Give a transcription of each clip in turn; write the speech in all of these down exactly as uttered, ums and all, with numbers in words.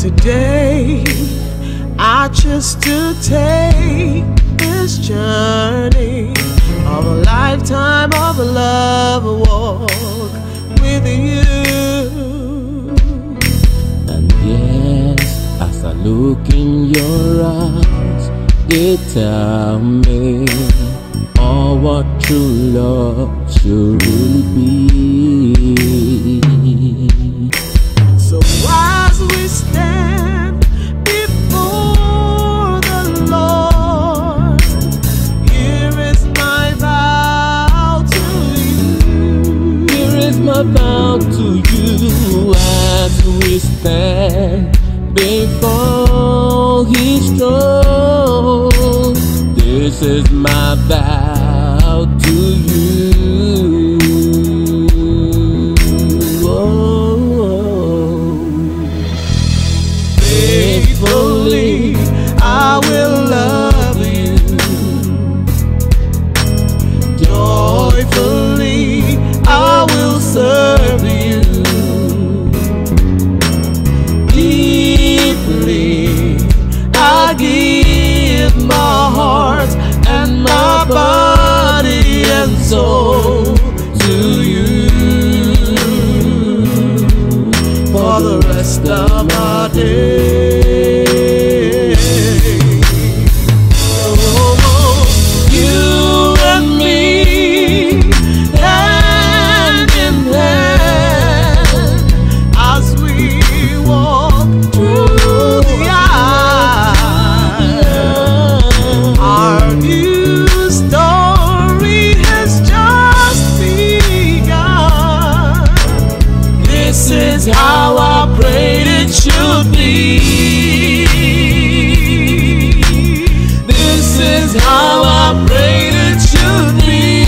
Today, I choose to take this journey of a lifetime of love walk with you. And yes, as I look in your eyes, they tell me all what true love should really be. So as we stand before the Lord, here is my vow to you. Here is my vow to you as we stand before His throne. This is my vow to you. Faithfully, I will love you. Joyfully, I will serve you. Deeply, I give my heart and my body and soul to you for the rest of my days. Oh, you and me, hand in hand, as we walk through the aisle. Our new story has just begun. This is how I prayed it should be. This is how I prayed it should be.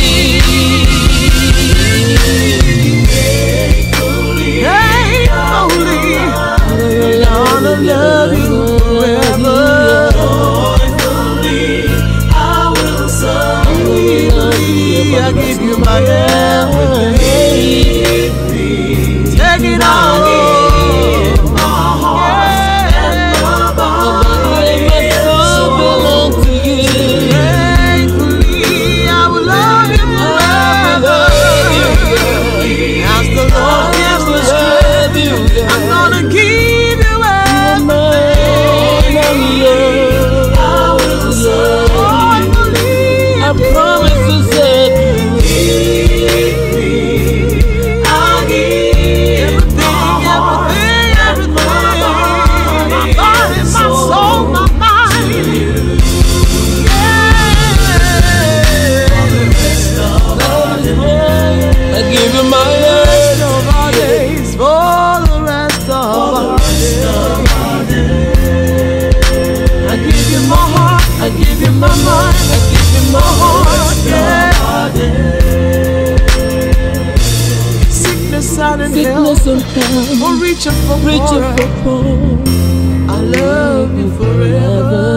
Faithfully, faithfully, I wanna love you forever. Joyfully, I will serve you. I give you my everything. Take it all. Sickness and health, or reaching for more. I love you forever.